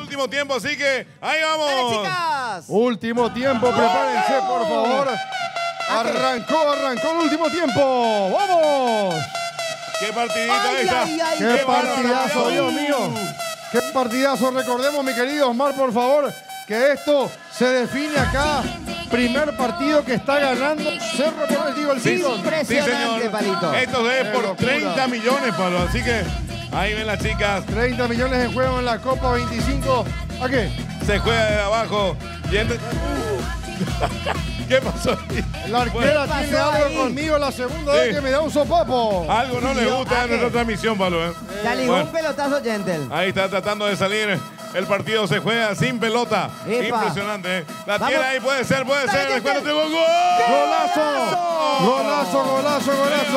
último tiempo, así que ahí vamos. ¡Dale, chicas! Último tiempo, prepárense, por favor. Arrancó el último tiempo. ¡Vamos! ¡Qué partidito Ay, esta! ay, ay, ¡Qué bárbaro, partidazo, cuidado. Dios mío! ¡Qué partidazo! Recordemos, mi querido Osmar, por favor, que esto se define acá. Primer partido que está ganando Cerro por el Digo el Sí, Ciclón. Impresionante, señor. Palito. Esto es Qué por locura. 30 millones, Pablo. Así que ahí ven las chicas. 30 millones en juego en la Copa 25. ¿A qué? Se juega de abajo. ¿Qué pasó ahí? La arquera ¿Qué tiene pasó algo ahí? conmigo la segunda Sí. vez que me da un sopapo. Algo no le Yo, gusta ¿a a nuestra qué? transmisión, Pablo. Ya ligó Bueno. un pelotazo, Gentle. Ahí está tratando de salir. El partido se juega sin pelota. Epa. Impresionante. La Vamos. tiene ahí, puede ser. Dale, Recuerda, tengo gol. ¡Golazo! ¡Golazo!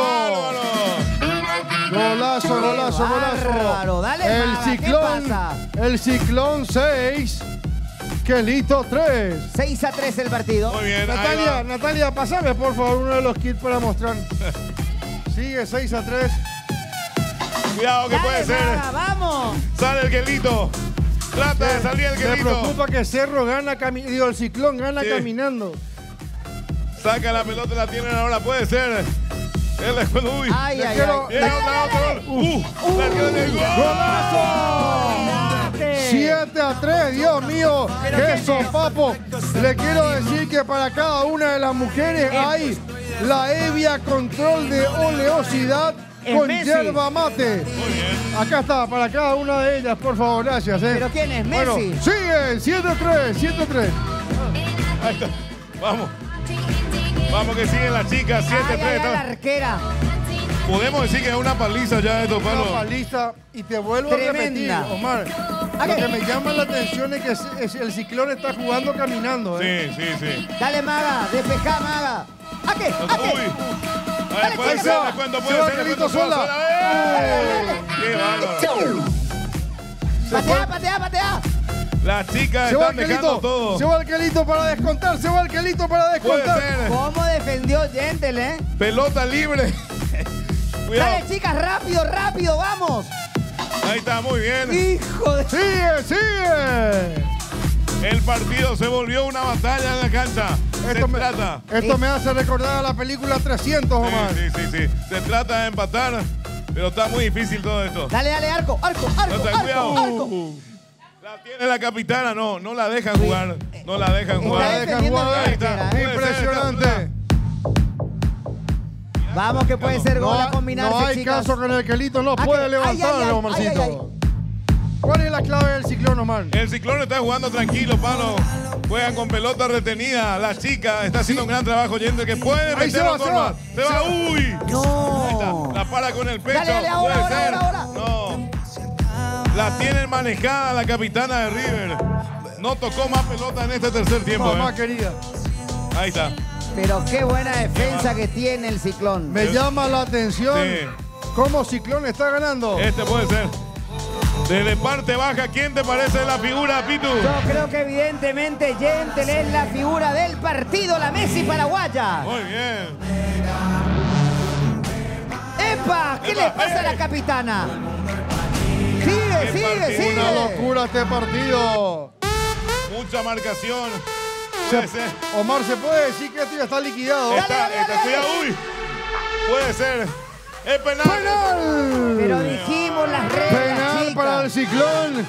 ¡Golazo! Bárbaro. Dale, El Maga, ¿qué Ciclón. pasa? El Ciclón 6. Quelito 3. 6-3 el partido. Muy bien. ahí va. Natalia, pasame por favor uno de los kits para mostrar. Sigue 6-3. Cuidado que Dale, puede ser. Maga, vamos. Sale el Quelito. Trata de salir el Me Quelito. preocupa que Cerro gana, el Ciclón gana Sí. caminando. Saca la pelota, la tienen ahora. Puede ser. Uy. Ay, ay, quiero- ay. Viene otro gol. La arquera del gol. ¡Golazo! 7-3, Dios mío, qué sopapo. Le quiero decir que para cada una de las mujeres hay la Evia Control de Oleosidad Es con Messi. yerba mate. Acá está, para cada una de ellas, por favor, gracias. ¿Pero quién es? Bueno, Messi. sigue, 7-3, 7-3. Ahí está. Vamos. Vamos que siguen las chicas. Ay, 7-3. ay, ay, la arquera. Podemos decir que es una paliza ya esto, Una Pablo. paliza y te vuelvo a repetir, Tremenda. Omar. Lo que me llama la atención es que el Ciclón está jugando caminando. Sí, sí, sí. Dale, Maga. Despejá, Maga. ¿A qué? ¿A qué? Uy. A ver, Dale, puede Quelito. ser, cuando Se puede va ser, Quelito cuando sola. ¡Qué bárbaro! Patea, patea, patea. Las chicas Se va están el dejando Quelito, todo. se va el Quelito para descontar, se va el Quelito para Puede descontar. ser. ¿Cómo defendió Gentle, Pelota libre. Cuidado. Dale, chicas, rápido, rápido, vamos. Ahí está, muy bien. Hijo de... Sigue, sigue. El partido se volvió una batalla en la cancha. Esto Se me, trata. esto me hace recordar a la película 300, Omar. Sí, sí, sí, sí. Se trata de empatar, pero está muy difícil todo esto. Dale, dale, arco, arco, No, arco, ten cuidado. arco, arco. La tiene la capitana, no la dejan jugar. No la dejan Está jugar. dejan defendiendo jugar. la Ahí está. arquera, Puede ser, Impresionante. Vamos que puede ser gol a combinarse, no hay chicas. caso con el Quelito, no Ah, puede que- levantarlo, ay, ay, Omarcito. ay, ay, ¿Cuál es la clave del Ciclón, Omar? El Ciclón está jugando tranquilo, Pablo. Juegan con pelota retenida. La chica está haciendo un gran trabajo, yendo que puede Ahí se meter va, los se gol va. más. Se va, uy. No. La para con el pecho. Dale, dale, ahora, puede ahora, ser. ahora. No. La tienen manejada la capitana de River. No tocó más pelota en este tercer tiempo. Mamá querida. Ahí está. Pero qué buena defensa que tiene el Ciclón. Me llama la atención Sí. cómo Ciclón está ganando. Este puede ser. Desde parte baja, ¿quién te parece la figura, Pitu? Yo creo que evidentemente Gentle es la figura del partido, la Messi paraguaya. Muy bien. ¡Epa! ¿Qué Epa, le pasa a la capitana? Sigue, Qué sigue, partido, Una sigue. locura este partido. Mucha marcación. Puede ser. Omar, ¿se puede decir que esto ya está liquidado? Está, cuidado, uy. Puede ser. Es penal. ¡Penal! Pero dijimos las reglas, Penal chicas. para el Ciclón.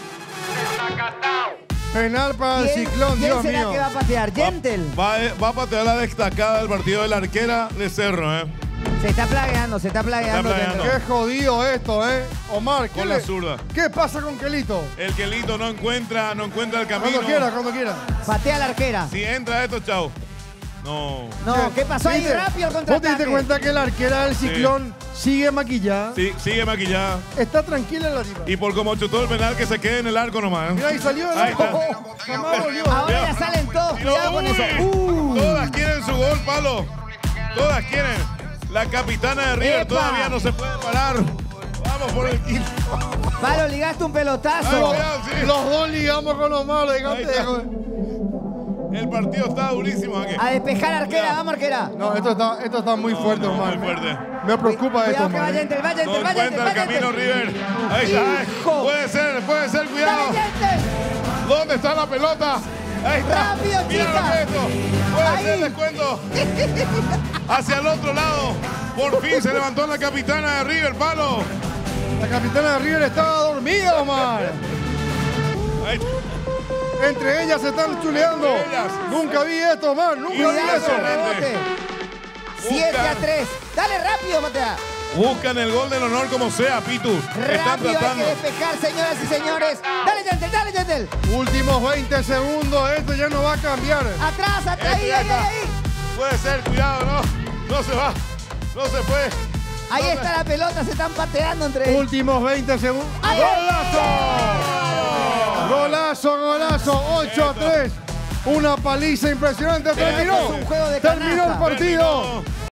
Penal para el Ciclón, ¿Quién Dios será mío. que va a patear? Gentle. Va a patear la destacada del partido de la arquera de Cerro, Se está plagueando, se está plagueando. Está plagueando. Gentle. Qué jodido esto, Omar, Con la zurda. ¿qué pasa con Quelito? El Quelito no encuentra el camino. Cuando quiera, cuando quiera. Patea a la arquera. Si entra esto, chao. No. No, ¿qué pasó ahí? ¿Viste? Rápido el ¿Vos te diste contraataque. cuenta que la arquera del Ciclón sigue maquillada? Sí, sigue maquillada. Está tranquila la tipa. Y por como chutó el penal, que se quede en el arco nomás. Mira, ahí salió. Ahí está. Jamás volvió. Ahora ya salen todos, cuidado con eso. Todas quieren su gol, Pablo. Todas quieren. La capitana de River ¡Epa! todavía no se puede parar. Vamos por el quinto. Palo, ligaste un Ay, pelotazo. cuidado, sí. Los dos ligamos con Omar. Ahí está. El partido está durísimo aquí. A despejar arquera, vamos arquera. No, esto está muy fuerte, Omar. Muy fuerte. Me preocupa esto, Cuidado que va Omar. Gentle, va No Gentle, va Gentle, encuentra va el camino Gentle. River. Ahí está. Hijo. Puede ser, ¡Dale, cuidado. Gentle! ¿Dónde está la pelota? Ahí está. Rápido, Mira chica. esto. Puede Ahí. ser descuento. Hacia el otro lado. Por fin se levantó la capitana de River, palo. La capitana de River estaba dormida, Omar. Ahí. Entre ellas se están chuleando. Entre ellas. Nunca vi esto, Omar. Nunca vi Cuidado, eso. rebote. 7-3. Dale rápido, Matea. Buscan el gol del honor como sea, Pitu. Están Rápido, hay que tratando. despejar, señoras y señores. Dale, Yandel, dale, Yandel. Últimos 20 segundos. Esto ya no va a cambiar. Atrás, atrás, ahí, Ya ahí, está. ahí. Puede ser, cuidado, no. No se va. No se fue. Ahí No está la pelota, se están pateando entre ellos. Últimos 20 segundos. ¡Ay, ¡Golazo! ¡Golazo! 8-3. Una paliza impresionante. Terminó. Es un juego de Terminó el canasta. partido. Terminó.